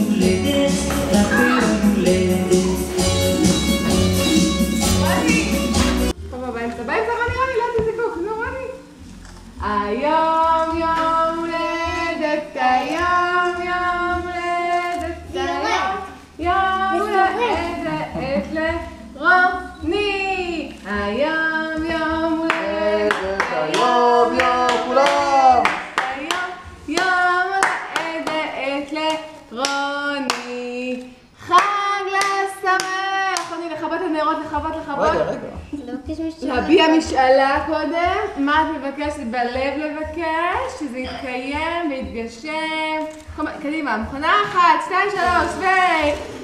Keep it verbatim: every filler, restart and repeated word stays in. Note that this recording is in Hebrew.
הולדת, לך יום הולדת. טוב, באמצע, באמצע, מה נראה לי? לא תזיקוק, נו, מה לי? היום יום הולדת, היום יום הולדת, היום יום הולדת לרוני. היום יום הולדת, היום יום כולם. היום יום הולדת לרוני. חג לשמח. רוני, לכבות את הנרות, לכבות, לכבות. רגע, רגע. להביע משאלה קודם, מה את מבקשת בלב לבקש, שזה יתקיים ויתגשם. קדימה, מכונה אחת, שתיים, שלוש, ו...